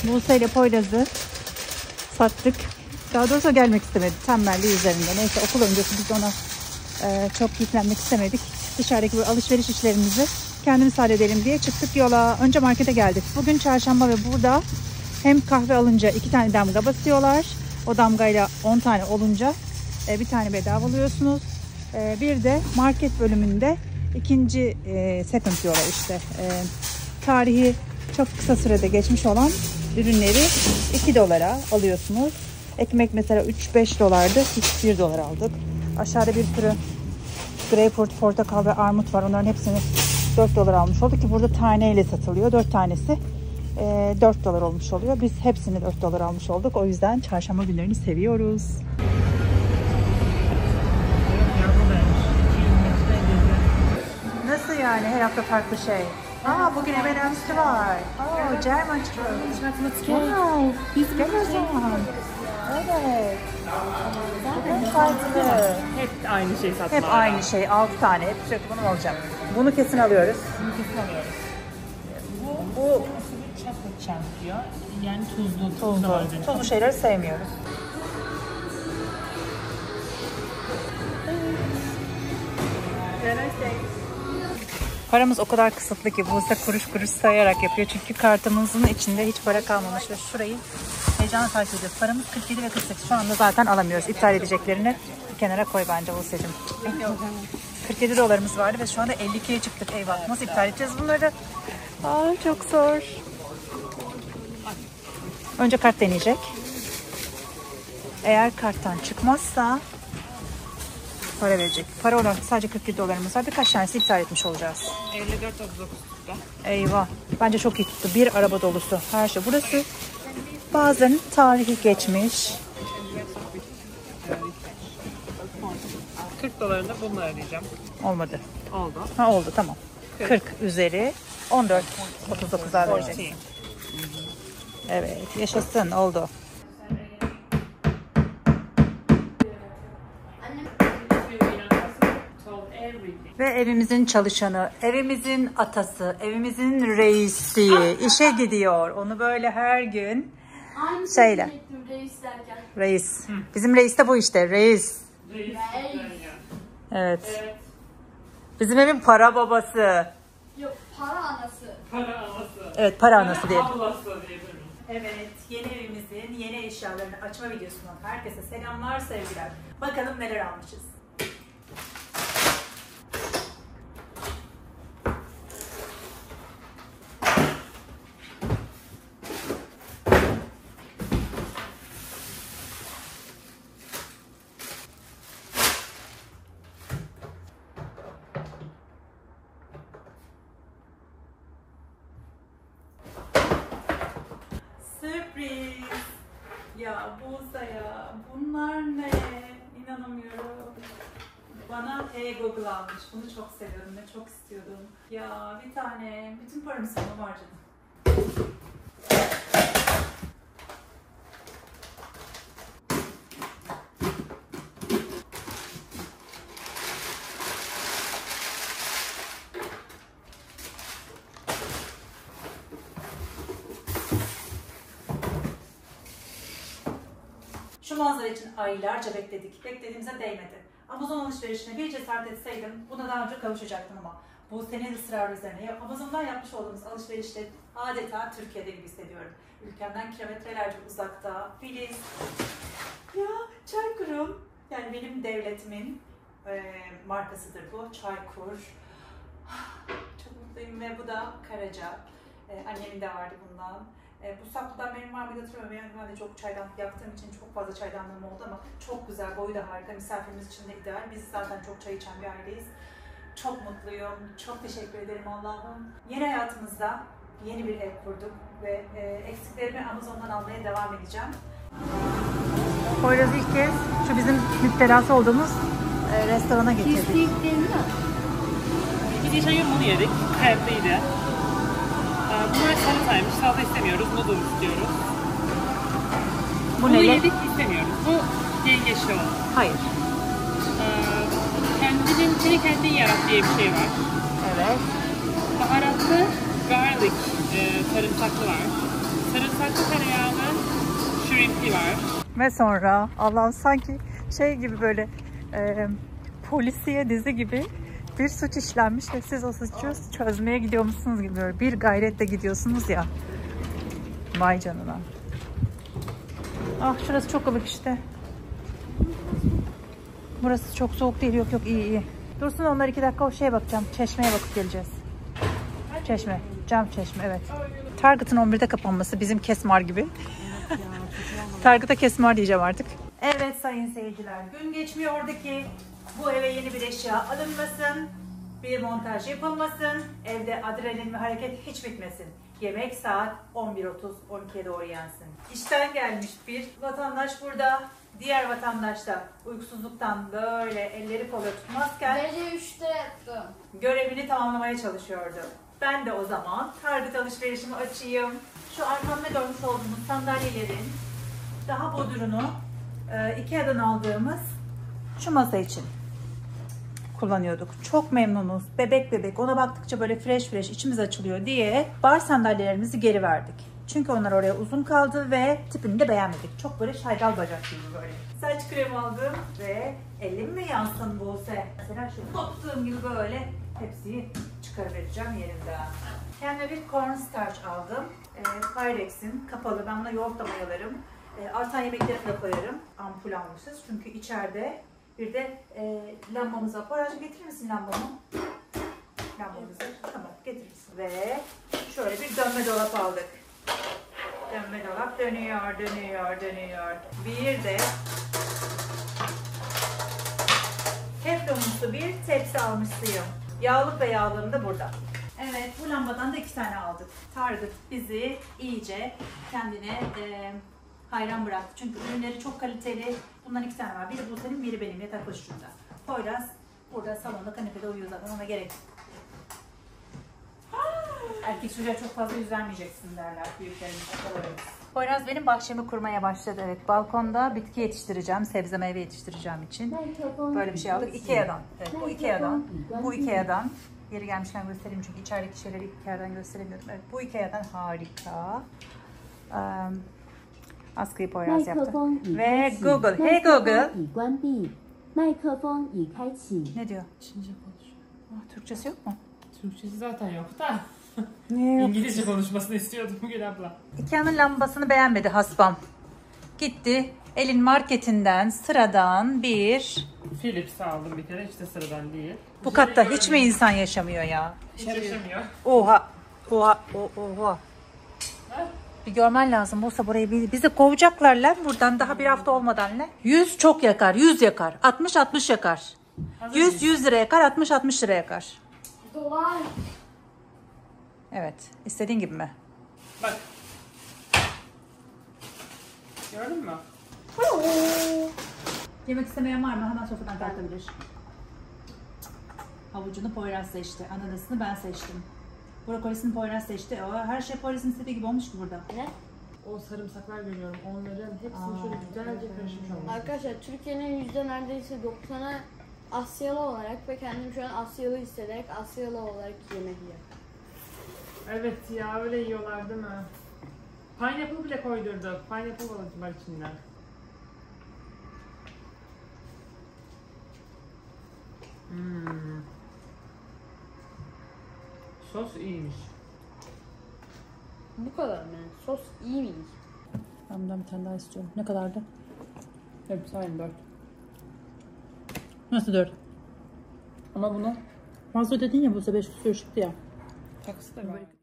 Buse ile Poyraz'ı sattık. Daha doğrusu gelmek istemedi. Tembelliği üzerinde. Neyse okul öncesi biz ona çok yüklenmek istemedik. Dışarıdaki bu alışveriş işlerimizi kendimiz halledelim diye çıktık yola. Önce markete geldik. Bugün çarşamba ve burada hem kahve alınca 2 tane damga basıyorlar. O damgayla 10 tane olunca bir tane bedava alıyorsunuz. Bir de market bölümünde ikinci second diyorlar işte. Tarihi çok kısa sürede geçmiş olan ürünleri 2 dolara alıyorsunuz. Ekmek mesela 3-5 dolardı. Biz 1 dolar aldık. Aşağıda bir sürü greyfurt, portakal ve armut var. Onların hepsini 4 dolar almış olduk ki burada taneyle satılıyor. 4 tanesi 4 dolar olmuş oluyor. Biz hepsini 4 dolar almış olduk. O yüzden çarşamba günlerini seviyoruz. Nasıl yani? Her hafta farklı şey. Bugün M&M'si var. German chocolate. Wow. Gel o zaman. Evet. Bugün farklı. Hep aynı şey sattılar. Hep aynı şey. 6 tane. Hep sürekli bunu olacak. Bunu kesin alıyoruz. Bu chocolate chunk diyor. Yani tuzlu. Tuzlu şeyleri sevmiyoruz. Paramız o kadar kısıtlı ki Buse kuruş kuruş sayarak yapıyor. Çünkü kartımızın içinde hiç para kalmamış ve şurayı heyecanla takip ediyoruz. Paramız 47 ve 48. Şu anda zaten alamıyoruz. İptal edeceklerini bir kenara koy bence Buse'cim. 47 dolarımız vardı ve şu anda 52'ye çıktık. Eyvah. Nasıl iptal edeceğiz bunları? Çok zor. Önce kart deneyecek. Eğer karttan çıkmazsa para verecek. Para olarak sadece 47 dolarımız var. Birkaç tanesi iptal etmiş olacağız. 54.39 tuttu. Eyvah. Bence çok iyi tuttu. Bir araba dolusu. Her şey. Burası bazen tarihi geçmiş. 40 dolarında bunları arayacağım. Olmadı. Oldu. Oldu tamam. 40 üzeri 14.39'a vereceksin. Evet yaşasın oldu. Ve evimizin çalışanı, evimizin atası, evimizin reisi işe gidiyor. Onu böyle her gün şeyle. Reis. Bizim reis de bu işte. Reis. Evet. Bizim evin para babası. Yok, para anası. Para anası. Evet, para anası diyelim. Ablası diyebilirim. Evet, yeni evimizin yeni eşyalarını açma videosundan herkese selamlar, sevgiler. Bakalım neler almışız. Sürpriz. Ya Buse ya, bunlar ne? İnanamıyorum. Bana Google almış. Bunu çok seviyorum ve çok istiyordum. Ya bir tane, bütün paramı sana harcadım. Şu manzara için aylarca bekledik. Beklediğimize değmedi. Amazon alışverişine bir cesaret etseydim buna daha önce kavuşacaktım ama bu senin ısrarı üzerine Amazon'dan yapmış olduğumuz alışverişte adeta Türkiye'de gibi hissediyorum. Ülkemden kilometrelerce uzakta Filiz. Ya Çaykur'um. Yani benim devletimin markasıdır bu. Çaykur. Çok mutluyum ve bu da Karaca. Annemin de vardı bundan. Bu saplıdan benim var mıydı hatırlamıyorum. Ben de çok çaydan yaktığım için çok fazla çaydanlığım oldu ama çok güzel, boyu da harika. Misafirimiz için de ideal. Biz zaten çok çay içen bir aileyiz. Çok mutluyum. Çok teşekkür ederim Allah'ım. Yeni hayatımızda yeni bir ev kurduk ve eksiklerimi Amazon'dan almaya devam edeceğim. Poyraz ilk kez şu bizim müptelası olduğumuz restorana getirdik. Biz geçen gün bunu yedik. Kayıtlıydı. Bunlar salataymış. Salata istemiyoruz. Noodle istiyoruz. Bunu yedik istemiyoruz. Bu yengeçli olan. Hayır. Kendinin kendi yarat diye bir şey var. Evet. Baharatlı garlic sarımsaklı var. Sarımsak Tatlı tereyağlı shrimpli var. Ve sonra Allah'ım sanki şey gibi böyle polisiye dizi gibi bir suç işlenmiş ve siz o suçu çözmeye gidiyormuşsunuz gibi böyle bir gayretle gidiyorsunuz ya. Vay canına. Ah şurası çok ılık işte. Burası çok soğuk değil. Yok iyi. Dursun onlar 2 dakika o şeye bakacağım. Çeşmeye bakıp geleceğiz. Çeşme. Cam çeşme evet. Target'ın 11'de kapanması bizim Kesmar gibi. Target'a Kesmar diyeceğim artık. Evet sayın seyirciler. Gün geçmiyordu ki bu eve yeni bir eşya alınmasın. Bir montaj yapılmasın. Evde adrenalin ve hareket hiç bitmesin. Yemek saat 11:30-12'ye doğru yensin. İşten gelmiş bir vatandaş burada. Diğer vatandaş da uykusuzluktan böyle elleri kolları tutmazken Gece 3'te yattım. görevini tamamlamaya çalışıyordu. Ben de o zaman Target alışverişimi açayım. Şu arkamda görmüş olduğumuz sandalyelerin daha bodurunu Ikea'dan aldığımız şu masa için kullanıyorduk. Çok memnunuz. Bebek ona baktıkça böyle fresh içimiz açılıyor diye bar sandalyelerimizi geri verdik. Çünkü onlar oraya uzun kaldı ve tipini de beğenmedik. Çok böyle şaygal bacak gibi böyle. Saç kremi aldım ve elim mi yansın Buse? Mesela şu tuttuğum gibi böyle hepsini çıkarıvereceğim yerinden. Kendime bir cornstarch aldım. Pyrex'in kapalı. Ben buna yoğurt da mayalarım. Artan yemeklerimi de koyarım. Ampul almışız. Çünkü içeride bir de lambamız var. Poyraz'cığım getirir misin lambamı? Lambamızı. Tamam getirirsin. Ve şöyle bir dönme dolap aldık. Dönme dolap dönüyor. Bir de teflonumsu bir tepsi almıştım. Yağlık ve yağlığım da burada. Evet bu lambadan da 2 tane aldık. Target bizi iyice kendine hayran bıraktı. Çünkü ürünleri çok kaliteli. Bundan 2 tane var. Biri bu senin, biri benim yatak başucunda. Poyraz burada salonda kanepede uyuyor zaten. Ona gerek yok. Erkek çocuğa çok fazla yüz vermeyeceksin derler büyüklerimiz. Poyraz benim bahçemi kurmaya başladı. Evet balkonda bitki yetiştireceğim. Sebze meyve yetiştireceğim için. Böyle bir şey aldık. Ikea'dan. Evet bu Ikea'dan. Yeri gelmişken göstereyim çünkü içerideki şeyleri Ikea'dan gösteremiyorum. Evet bu Ikea'dan harika. Askıyı Poyraz yaptı. Ve Google. Hey Google. Ne diyor? Çince konuşuyor. Türkçesi yok mu? Türkçesi zaten yok da. Niye yok? İngilizce konuşmasını istiyordum Gül abla. Ikea'nın lambasını beğenmedi hasbam. Gitti elin marketinden sıradan bir... Philips aldım bir kere, hiç de sıradan değil. Bu katta hiç mi insan yaşamıyor ya? Hiç yaşamıyor. Oha. Bir görmen lazım. Olsa burayı bizi kovacaklar lan buradan daha bir hafta olmadan lan. 100 çok yakar, 100 yakar. 60 yakar. 100 lira yakar, 60 lira yakar. Dolar. Evet. İstediğin gibi mi? Bak. Gördün mü? Yemek istemeyen var mı? Hemen sofradan kalkabilir. Havucunu Poyraz seçti. Ananasını ben seçtim. Brokolisini Poyraz seçti. Her şey Poyraz'ın istediği gibi olmuş ki burada. Ne? O sarımsaklar görüyorum. Onların hepsini şöyle güzelce karışmış olmuş. Arkadaşlar Türkiye'nin neredeyse %90'ı Asyalı olarak ve kendimi şu an Asyalı hissederek Asyalı olarak yemek yiyorum. Evet ya, öyle yiyorlar değil mi? Pineapple bile koydurdu. Pineapple var içinde. Sos iyiymiş. Bu kadar mı? Sos iyi miymiş? Ben bundan bir tane daha istiyorum. Ne kadardı? Hepsi aynı 4. Nasıl 4? Ama bunu Fazla dedin ya bu sefer 500 çıktı ya. taksi de var.